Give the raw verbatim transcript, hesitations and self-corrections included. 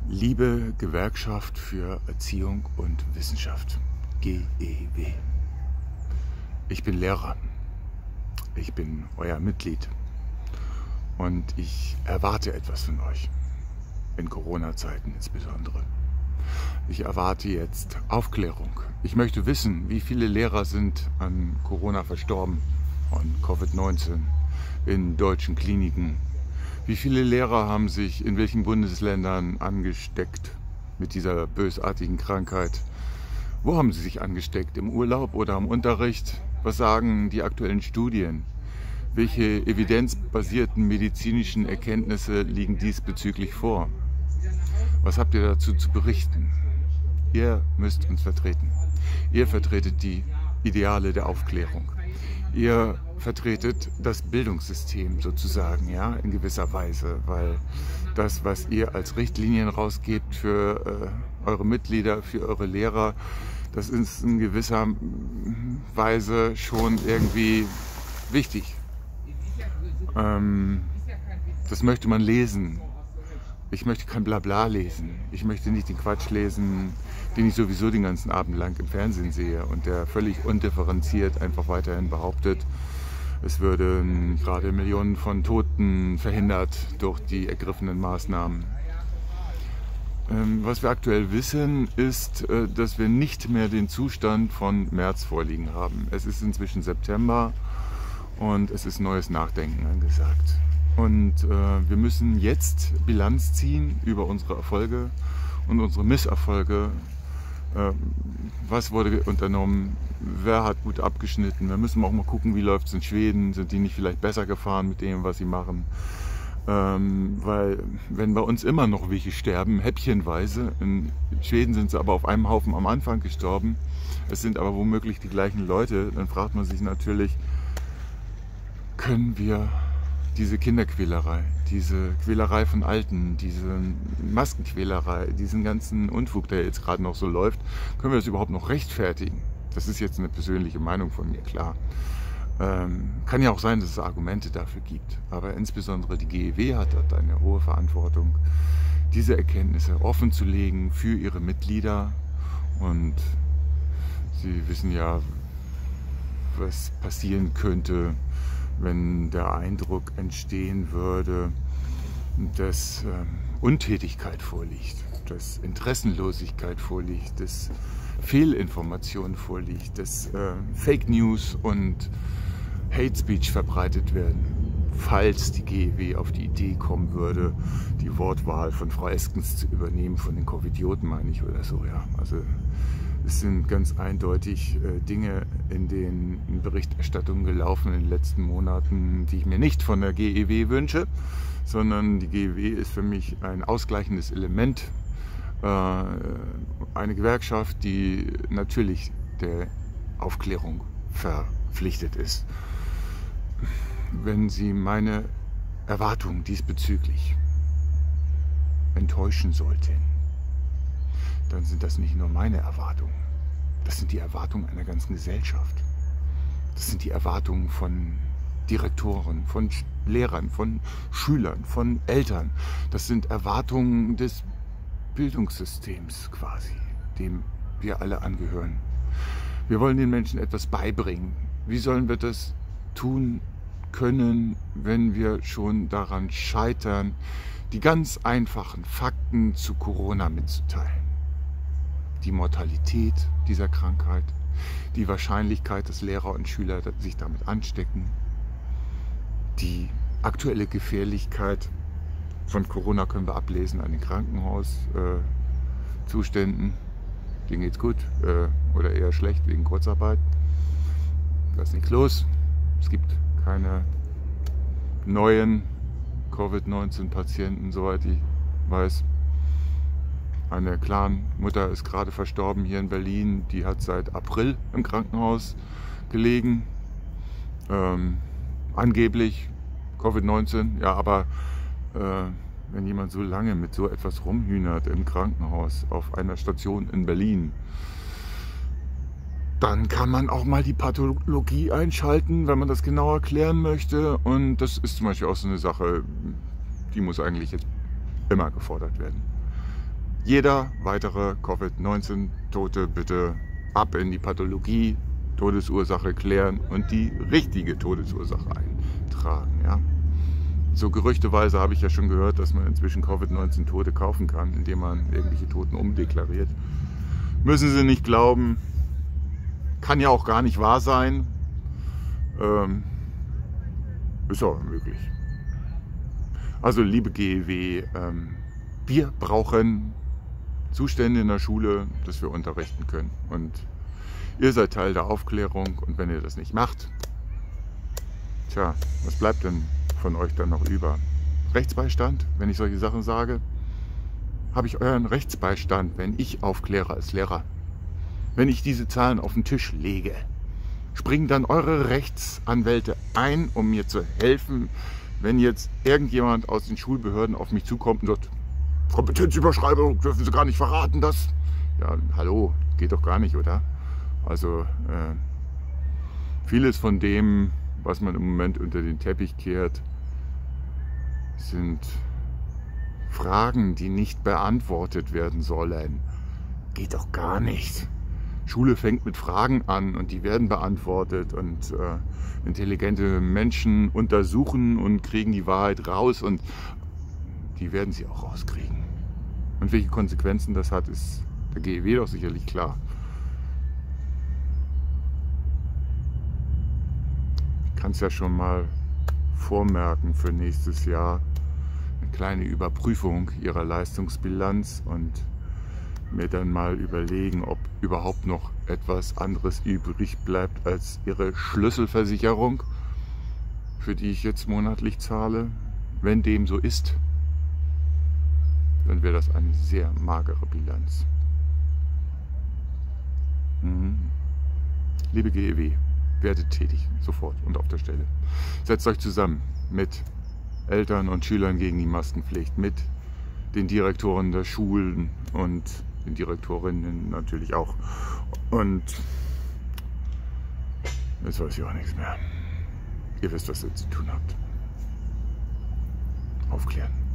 Liebe Gewerkschaft für Erziehung und Wissenschaft, G E W. Ich bin Lehrer, ich bin euer Mitglied und ich erwarte etwas von euch, in Corona-Zeiten insbesondere. Ich erwarte jetzt Aufklärung. Ich möchte wissen, wie viele Lehrer sind an Corona verstorben, an Covid neunzehn, in deutschen Kliniken. Wie viele Lehrer haben sich in welchen Bundesländern angesteckt mit dieser bösartigen Krankheit? Wo haben sie sich angesteckt? Im Urlaub oder am Unterricht? Was sagen die aktuellen Studien? Welche evidenzbasierten medizinischen Erkenntnisse liegen diesbezüglich vor? Was habt ihr dazu zu berichten? Ihr müsst uns vertreten. Ihr vertretet die Ideale der Aufklärung. Ihr vertretet das Bildungssystem sozusagen, ja, in gewisser Weise, weil das, was ihr als Richtlinien rausgebt für äh, eure Mitglieder, für eure Lehrer, das ist in gewisser Weise schon irgendwie wichtig. Ähm, das möchte man lesen. Ich möchte kein Blabla lesen. Ich möchte nicht den Quatsch lesen, den ich sowieso den ganzen Abend lang im Fernsehen sehe und der völlig undifferenziert einfach weiterhin behauptet, es würden gerade Millionen von Toten verhindert durch die ergriffenen Maßnahmen. Ähm, was wir aktuell wissen, ist, äh, dass wir nicht mehr den Zustand von März vorliegen haben. Es ist inzwischen September und es ist neues Nachdenken angesagt. Und äh, wir müssen jetzt Bilanz ziehen über unsere Erfolge und unsere Misserfolge. Äh, was wurde unternommen? Wer hat gut abgeschnitten? Wir müssen auch mal gucken, wie läuft es in Schweden. Sind die nicht vielleicht besser gefahren mit dem, was sie machen? Ähm, weil wenn bei uns immer noch welche sterben, häppchenweise, in Schweden sind sie aber auf einem Haufen am Anfang gestorben, es sind aber womöglich die gleichen Leute, dann fragt man sich natürlich, können wir diese Kinderquälerei, diese Quälerei von Alten, diese Maskenquälerei, diesen ganzen Unfug, der jetzt gerade noch so läuft, können wir das überhaupt noch rechtfertigen? Das ist jetzt eine persönliche Meinung von mir, klar. Ähm, kann ja auch sein, dass es Argumente dafür gibt. Aber insbesondere die G E W hat dort eine hohe Verantwortung, diese Erkenntnisse offen zu legen für ihre Mitglieder. Und sie wissen ja, was passieren könnte, wenn der Eindruck entstehen würde, dass äh, Untätigkeit vorliegt, dass Interessenlosigkeit vorliegt, dass Fehlinformation vorliegt, dass äh, Fake News und Hate Speech verbreitet werden, falls die G E W auf die Idee kommen würde, die Wortwahl von Frau Eskens zu übernehmen, von den Covidioten meine ich oder so, ja. Also es sind ganz eindeutig äh, Dinge in den Berichterstattungen gelaufen in den letzten Monaten, die ich mir nicht von der G E W wünsche, sondern die G E W ist für mich ein ausgleichendes Element, äh, eine Gewerkschaft, die natürlich der Aufklärung verpflichtet ist. Wenn Sie meine Erwartungen diesbezüglich enttäuschen sollten, dann sind das nicht nur meine Erwartungen. Das sind die Erwartungen einer ganzen Gesellschaft. Das sind die Erwartungen von Direktoren, von Lehrern, von Schülern, von Eltern. Das sind Erwartungen des Bildungssystems quasi, dem wir alle angehören. Wir wollen den Menschen etwas beibringen. Wie sollen wir das tun können, wenn wir schon daran scheitern, die ganz einfachen Fakten zu Corona mitzuteilen? Die Mortalität dieser Krankheit, die Wahrscheinlichkeit, dass Lehrer und Schüler sich damit anstecken, die aktuelle Gefährlichkeit von Corona können wir ablesen an den Krankenhauszuständen. Äh, denen geht's gut äh, oder eher schlecht wegen Kurzarbeit. Da ist nichts los. Es gibt keine neuen Covid neunzehn Patienten, soweit ich weiß. Eine Clan-Mutter ist gerade verstorben hier in Berlin. Die hat seit April im Krankenhaus gelegen. Ähm, angeblich Covid neunzehn. Ja, aber äh, wenn jemand so lange mit so etwas rumhühnert im Krankenhaus auf einer Station in Berlin, dann kann man auch mal die Pathologie einschalten, wenn man das genau erklären möchte. Und das ist zum Beispiel auch so eine Sache, die muss eigentlich jetzt immer gefordert werden. Jeder weitere Covid neunzehn Tote bitte ab in die Pathologie, Todesursache klären und die richtige Todesursache eintragen. Ja? So gerüchteweise habe ich ja schon gehört, dass man inzwischen Covid neunzehn Tote kaufen kann, indem man irgendwelche Toten umdeklariert. Müssen Sie nicht glauben, kann ja auch gar nicht wahr sein. Ähm, ist aber möglich. Also liebe G E W, ähm, wir brauchen Zustände in der Schule, dass wir unterrichten können. Und ihr seid Teil der Aufklärung und wenn ihr das nicht macht, tja, was bleibt denn von euch dann noch über? Rechtsbeistand, wenn ich solche Sachen sage? Habe ich euren Rechtsbeistand, wenn ich aufkläre als Lehrer? Wenn ich diese Zahlen auf den Tisch lege, springen dann eure Rechtsanwälte ein, um mir zu helfen, wenn jetzt irgendjemand aus den Schulbehörden auf mich zukommt und sagt, Kompetenzüberschreibung, dürfen Sie gar nicht verraten, das? Ja, hallo, geht doch gar nicht, oder? Also äh, vieles von dem, was man im Moment unter den Teppich kehrt, sind Fragen, die nicht beantwortet werden sollen. Geht doch gar nicht. Schule fängt mit Fragen an und die werden beantwortet und äh, intelligente Menschen untersuchen und kriegen die Wahrheit raus und die werden sie auch rauskriegen. Und welche Konsequenzen das hat, ist der G E W doch sicherlich klar. Ich kann es ja schon mal vormerken für nächstes Jahr. Eine kleine Überprüfung ihrer Leistungsbilanz und mir dann mal überlegen, ob überhaupt noch etwas anderes übrig bleibt als ihre Schlüsselversicherung, für die ich jetzt monatlich zahle. Wenn dem so ist, dann wäre das eine sehr magere Bilanz. Mhm. Liebe G E W, werdet tätig, sofort und auf der Stelle. Setzt euch zusammen mit Eltern und Schülern gegen die Maskenpflicht, mit den Direktoren der Schulen und den Direktorinnen natürlich auch. Und jetzt weiß ich auch nichts mehr. Ihr wisst, was ihr zu tun habt. Aufklären.